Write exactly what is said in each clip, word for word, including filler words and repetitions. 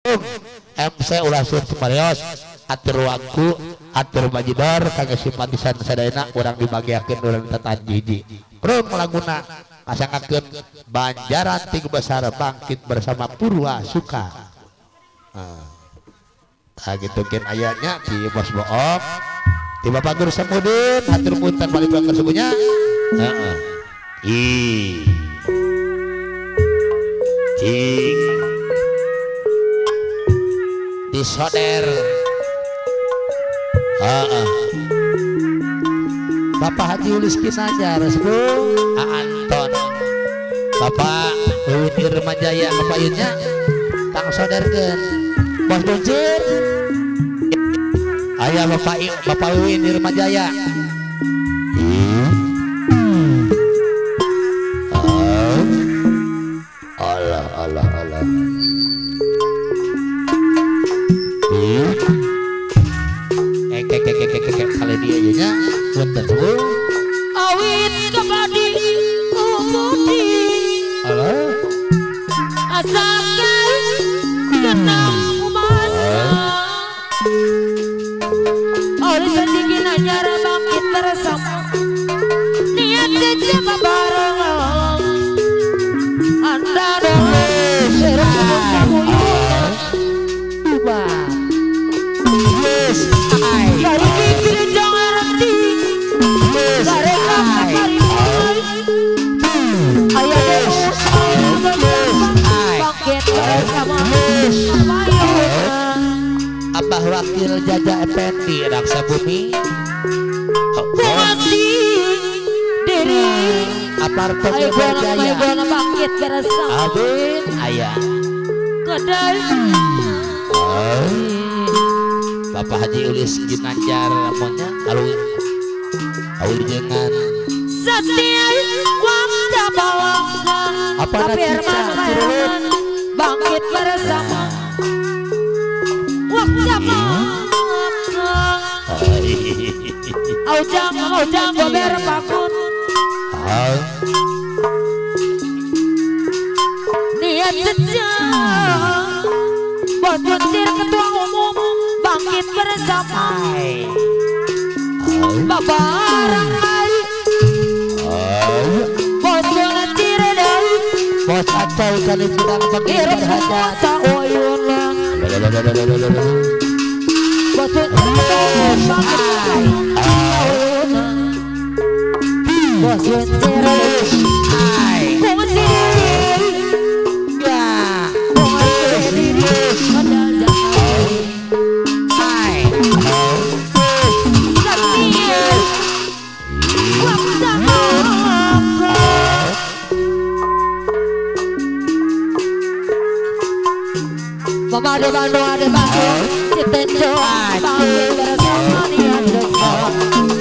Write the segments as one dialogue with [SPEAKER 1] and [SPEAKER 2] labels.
[SPEAKER 1] M C ulah sur Marios atur waktu atur bajidor kangge simpatisan sadayana urang dibagiakeun urang tatan hiji prung laguna pasangakeun Banjaran Tiga Besar bangkit bersama Purwa Suka. Nah gitu kan ayatnya di Bos Boong di Bapak Guru Samudin hatur punten balik belakang semuanya. Heeh. Ih. Ih. Disoder. Heeh. Bapak Haji Ulis Kinajar sebelum Anton. Bapak Uwin Irmajaya kepayunnya tang soderkeun Bos Buncir. Ayah Bapak Bapak Uwin Irmajaya. Oh. Allah Allah Allah. Eh kek kek kek kek kali dia nya punten Bu.
[SPEAKER 2] Awit kepadi umudi.
[SPEAKER 1] Halo.
[SPEAKER 2] Asalkan kenang masa. Oleh sedikit anyara bangkit bersama. Niat kecema bareng. Anda dulu serumah kamu yuk. Tiba. Yes, I. Dari pikir jangan reti. Dari kakak hari ayah deh. Bangkit bersama.
[SPEAKER 1] Abah Wakil Jaja Effendi Raksa Bumi.
[SPEAKER 2] Pengasih diri.
[SPEAKER 1] Apartemen Berjaya.
[SPEAKER 2] Ayo bangkit bersama.
[SPEAKER 1] Abin ayah.
[SPEAKER 2] Kedai.
[SPEAKER 1] Oh. Bapak Haji Ulis Ginanjar namanya kalau kalau jangan
[SPEAKER 2] Setia waktu bawangkan.
[SPEAKER 1] Apa
[SPEAKER 2] tapi Herman Herman bangkit bersama. Waktu bawangkan. Aujang aujang gober pakut. Niat sejak Bos Buncir ketua umum bangkit bersama. Babarang kali Bos Buncir dan
[SPEAKER 1] Bos Acau kali sedang bangkit berhajat.
[SPEAKER 2] Saoyun Bos Buncir bangkit Bos Buncir Mama de Bandung ada Bandung Citenjo bangkit bersama niat dekat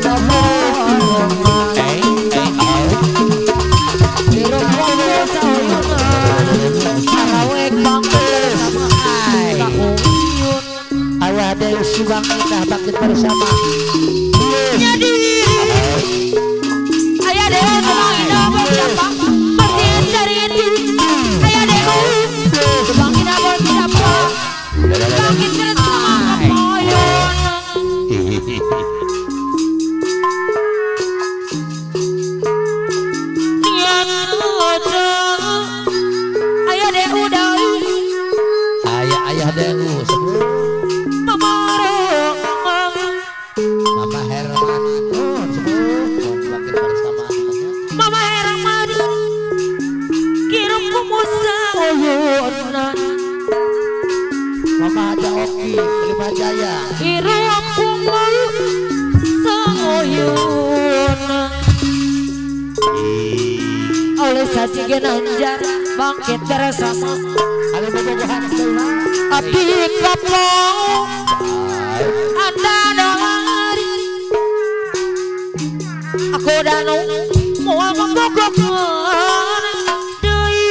[SPEAKER 1] Hey hey
[SPEAKER 2] di rumah sauyunan Sarawek bangkit bersama Kakuyun
[SPEAKER 1] ayah Dewi Subang Indah bangkit bersama.
[SPEAKER 2] jadi ayah Dewi Subang Indah bersiapa masih cari ayah Dewi Subang Indah bersiapa bangkit bersama Kakuyun niat aja ayah Dewi Dewi
[SPEAKER 1] Ayah ayah Dewi semua.
[SPEAKER 2] Mama
[SPEAKER 1] Mama Herman oh, semua bangkit bersama namanya.
[SPEAKER 2] Mama Herman kirim kumusa oyunan
[SPEAKER 1] Mama Haja Oki Lima Jaya.
[SPEAKER 2] kirim kumusa oyunan oleh Sasi Ginanjar bangkit bersama.
[SPEAKER 1] Ada bobogohan sebelah.
[SPEAKER 2] Abdi kapau Anda dari aku danu mau membogokan deui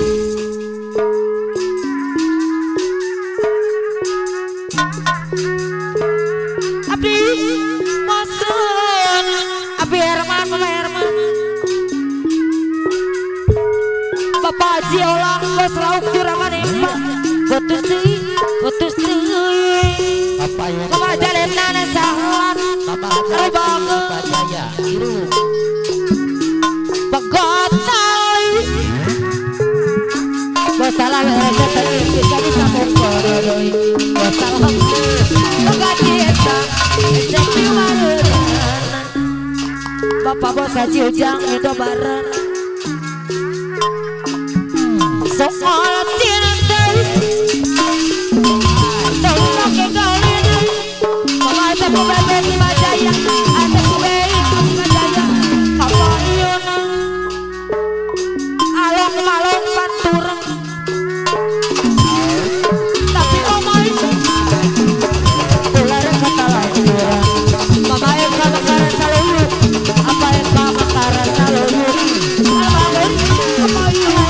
[SPEAKER 2] Abdi masen Abdi Herman Mama Herman Bapak Haji Olang Bos Rauk Juragan Empat betul sih Bapak Bos Haji Ujang itu bareng soal cinta tolong ke gaulin Mama itu bebek di Majaya ada bebek di Majaya Papa Iona along malong panturang tapi omai ular kata lagi Mama yang sama karena selalu apa yang sama karena selalu albangun Papa Iona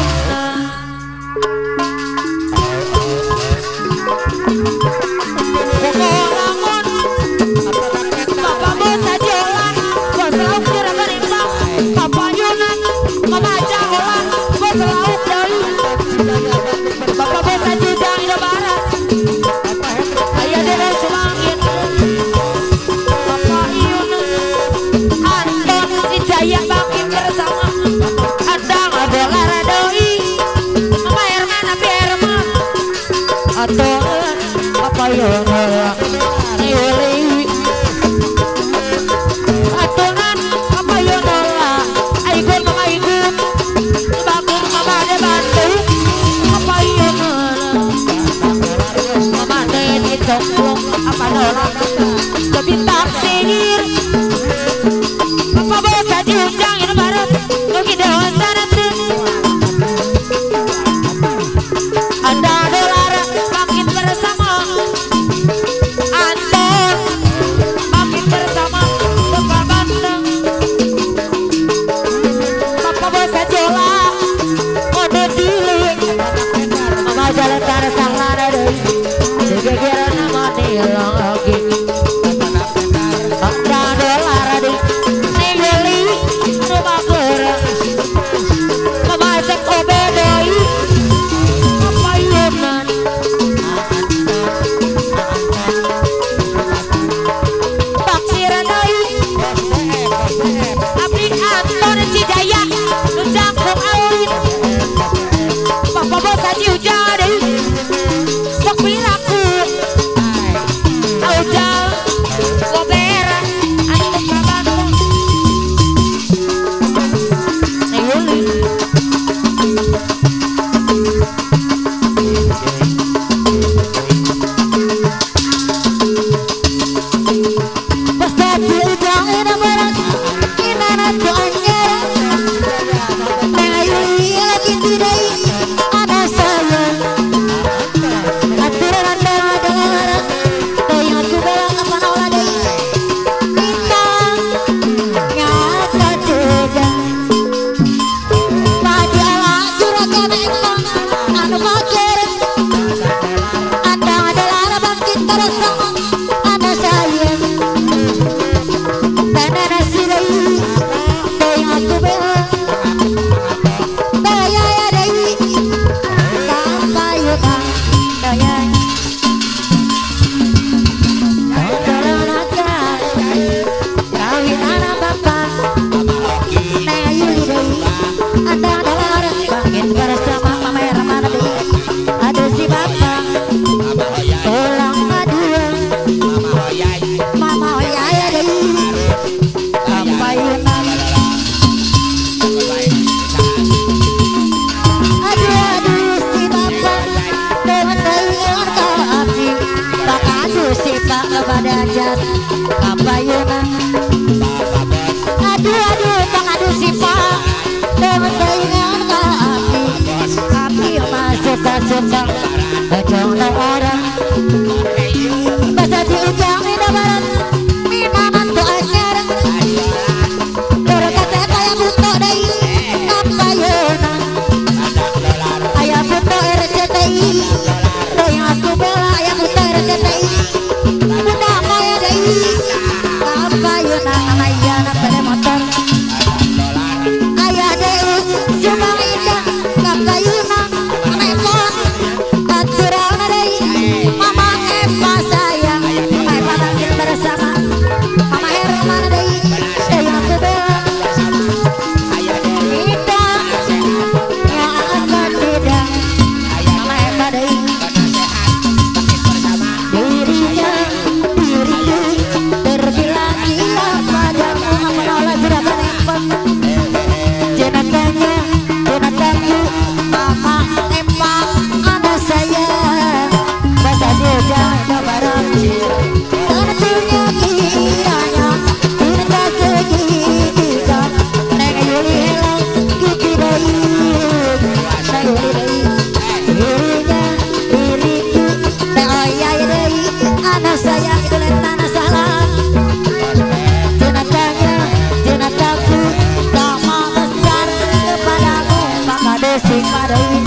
[SPEAKER 2] barang tentunya kiranya cinta segitiga neng Yuli hello gitu bayi neng Yuli bayi dirinya diriku neng oyai deui anak sayang itu lentana salah jenatanya jenataku sama besar kepadamu maka desi kadai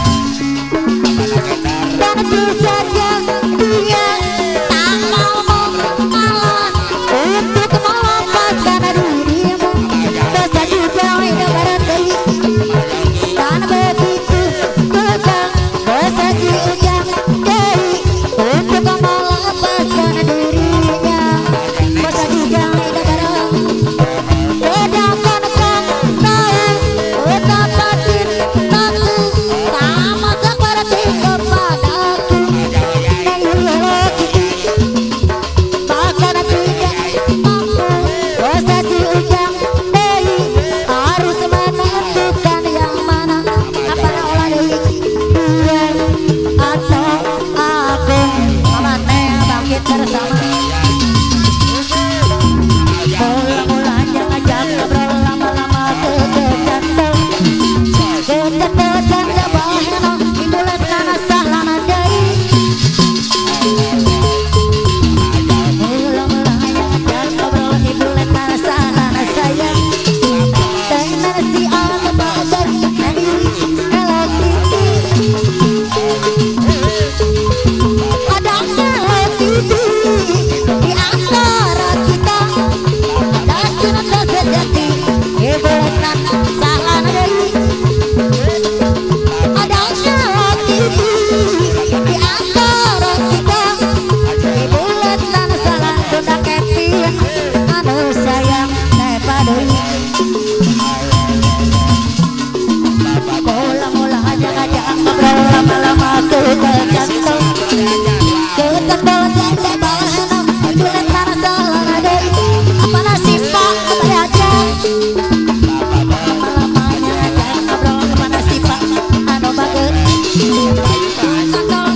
[SPEAKER 2] tentu saja dia tak mau mengalah untuk melepaskan dirimu dosa juga hidup berhenti dan begitu kekang dosa si ujang dari untuk melepaskan dirinya dosa juga hidup berhenti sedangkan kau tahu betapa cintaku sama seperti kepadaku neng Yuli bahkan tidak mampu dosa si ujang deui harus menentukan yang mana apa olah deui dia atau aku mama teh bangkit bersama mula-mula jangan ngobrol lama-lama ke kecantol kecantol janda baheno ibulan tanah sahlana deui mula-mula jangan ngobrol ibulan tanah sahlana sayang dengan si alam badan dari Hello Kitty ada Hello Kitty di antara kita ada cinta sejati ibulan sahlana deui ada Hello Kitty di antara kita ibulan tanah sahlana Bunda Kevin anu sayang nepa deui mula-mula ajak-ajak ngobrol lama-lama ke kecantol kecantol janda baheno ibulan tanah sahlana deui apa nasib pak apa aja lama-lamanya ajak ngobrol kemana si pak anu bageut kecantol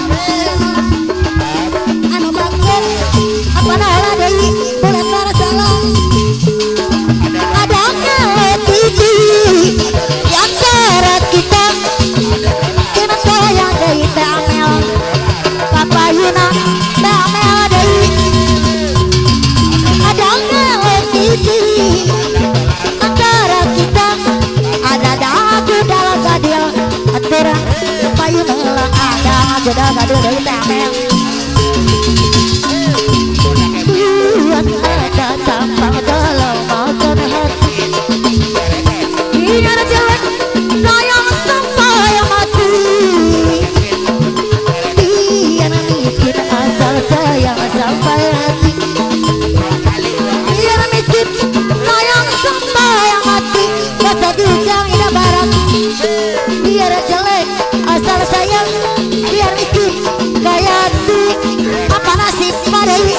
[SPEAKER 2] anu bageut apa olah deui ibulan tanah sahlana ada Kitty di antara kita kena sayang deui teh Amel papayuna teh Amel deui ada Kitty antara kita ada dagu dalam gadil aturan papayuna lah ada dagu dalam gadil deui teh Amel buat ada tampang dalam makan hati biar jelek sayang sampai mati biar miskin asal sayang sampai hati biar miskin sayang sampai mati dosa dijang ida barang biar jelek asal sayang biar miskin gaya hati apa nasib padai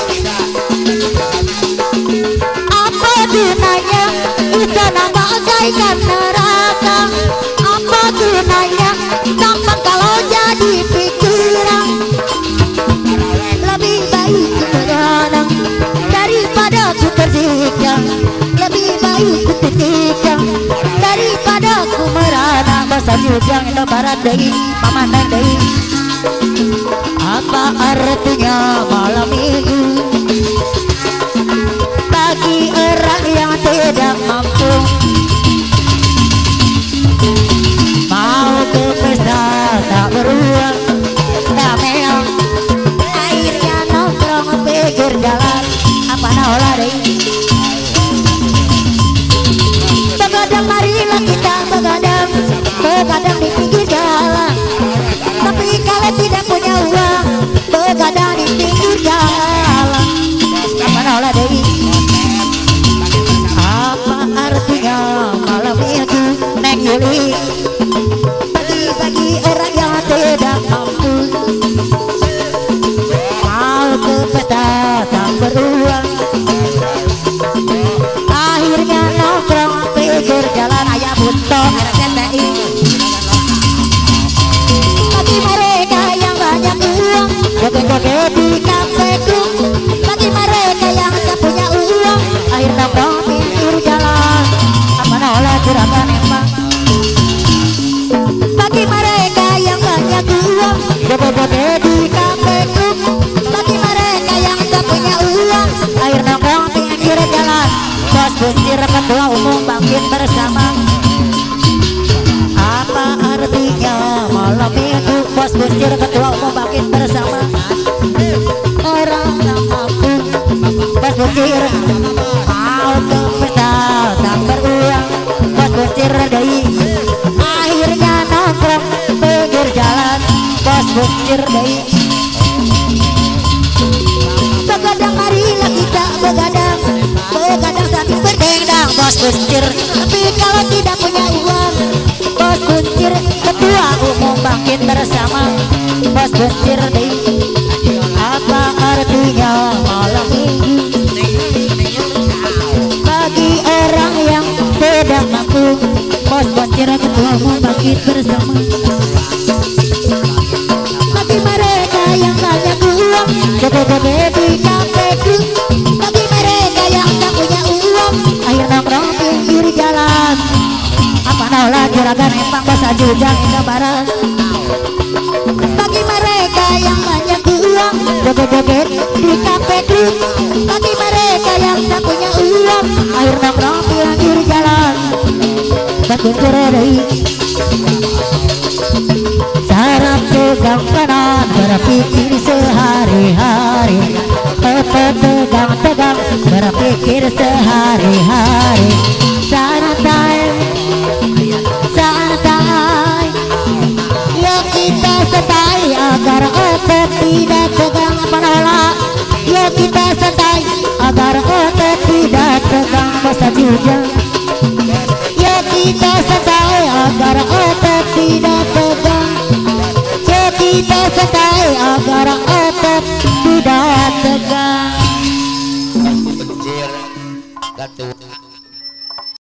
[SPEAKER 2] apa gunanya istana bagaikan neraka apa gunanya gampang kalau jadi pikiran lebih baik ku begadang daripada ku tersikang lebih baik ku tersikang daripada ku merana bahasa jujang Indo Barat deui pamanang deui apa artinya malam minggu bagi orang yang tidak mampu mau ke pesta tak beruang damel airnya nongkrong pinggir jalan apa olah deui begadang marilah kita begadang begadang di pinggir jalan tapi kalau tidak punya uang begadang di pinggir joget-joget di kafe klub. Bagi mereka yang tak punya uang, akhir nongkrong pinggir jalan. Apa nolak gerakan emang. Bagi mereka yang banyak uang, joget-joget di kafe klub. Bagi mereka yang tak punya uang, akhir nongkrong pinggir jalan. Bos Buncir ketua umum bangkit bersama. Apa artinya malam itu? Bos Buncir ketua umum bangkit bersama. Orang yang mampu, Bos Buncir mau ke pesta tak beruang. Bos Buncir dari akhirnya nongkrong pinggir jalan. Bos Buncir dari begadang, marilah kita begadang, begadang sambil berdendang. Bos Buncir, tapi kalau tidak punya uang, Bos Buncir ketua umum bangkit bersama. Bos Buncir deh, apa artinya malam ini bagi orang yang tidak mampu? Bos Buncir ketua umum bangkit bersama. Bagi mereka yang banyak uang, joget-joget di kafe klub. Bagi mereka yang tak punya uang, akhir nongkrong pinggir jalan. Apa nolak juragan emang bos ajujang Indah Barat. Bagi mereka yang banyak uang, joget-joget di kafe klub. Bagi mereka yang tak punya uang, akhir nongkrong pinggir jalan. Bagi mereka sarap pegang kanan berpikir sehari-hari. Pegang-pegang berpikir sehari-hari. Santai, santai, yuk kita santai agar otot tidak tegang menolak. Yuk kita santai agar otot tidak tegang masa jujur. Yuk kita santai agar otot tidak tegang. Yuk kita santai agar otot tidak tegang.
[SPEAKER 1] Buncir ketua